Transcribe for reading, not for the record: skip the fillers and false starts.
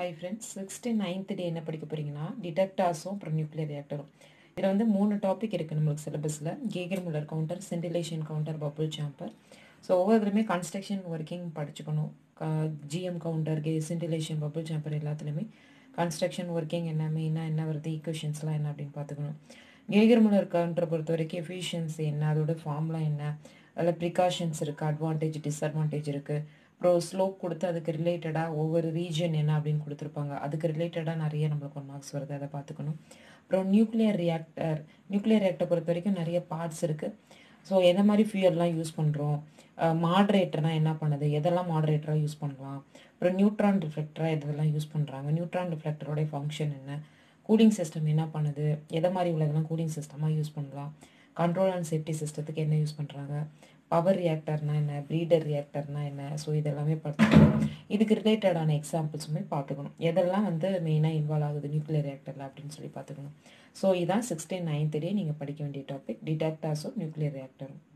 Hi friends, 69th day என்ன படிக்க போறீங்கன்னா டிடெக்டார்ஸும் அப்புறம் நியூக்ளியர் ரியாக்டரும். இதில் வந்து 3 டாபிக் இருக்குது நம்மளுக்கு சிலபஸில். Geiger Muller counter, scintillation counter, bubble chamber. So ஒவ்வொருத்தருமே கன்ஸ்ட்ரக்ஷன் ஒர்க்கிங் படிச்சுக்கணும். GM counter, scintillation, bubble chamber எல்லாத்துலேயுமே கன்ஸ்ட்ரக்ஷன் ஒர்க்கிங் என்ன, மெயினாக என்ன வருது, ஈக்குவேஷன்ஸ்லாம் என்ன அப்படின்னு பார்த்துக்கணும். கேகர்-முல்லர் கவுண்டரை பொறுத்த வரைக்கும் எஃபிஷியன்சி என்ன, அதோட ஃபார்ம்லாம் என்ன, அதில் ப்ரிகாஷன்ஸ் இருக்குது, அட்வான்டேஜ் டிஸ்அட்வான்டேஜ் இருக்குது. அப்புறம் ஸ்லோப் கொடுத்து அதுக்கு ரிலேட்டடாக ஒவ்வொரு ரீஜன் என்ன அப்படின்னு கொடுத்துருப்பாங்க. அதுக்கு ரிலேட்டடாக நிறைய நம்மளுக்கு 1 மார்க்ஸ் வருது, அதை பார்த்துக்கணும். அப்புறம் நியூக்ளியர் ரியாக்டர் பொறுத்த வரைக்கும் நிறைய பார்ட்ஸ் இருக்குது. ஸோ எந்த மாதிரி ஃபியூயல்லாம் யூஸ் பண்ணுறோம், மாட்ரேட்டர்னால் என்ன பண்ணுது, எதெல்லாம் மாட்ரேட்டராக யூஸ் பண்ணலாம், அப்புறம் நியூட்ரான் ரிஃப்ளெக்டராக எதெல்லாம் யூஸ் பண்ணுறாங்க, நியூட்ரான் ரிஃப்ளெக்டரோடைய ஃபங்க்ஷன் என்ன, கூலிங் சிஸ்டம் என்ன பண்ணுது, எதை மாதிரி உள்ளதெல்லாம் கூலிங் சிஸ்டமாக யூஸ் பண்ணலாம், கண்ட்ரோல் அண்ட் சேஃப்டி சிஸ்டத்துக்கு என்ன யூஸ் பண்ணுறாங்க, பவர் ரியாக்டர்னா என்ன, ப்ரீடர் ரியாக்டர்னா என்ன, ஸோ இதெல்லாமே பார்த்துக்கணும். இதுக்கு ரிலேட்டடான எக்ஸாம்பிள்ஸுமே பார்த்துக்கணும். எதெல்லாம் வந்து மெயினாக இன்வால்வ் ஆகுது நியூக்ளியர் ரியாக்டரில் அப்படின்னு சொல்லி பார்த்துக்கணும். ஸோ இதான் 69th டே நீங்கள் படிக்க வேண்டிய டாபிக், டிடெக்டார்ஸும் நியூக்ளியர் ரியாக்டரும்.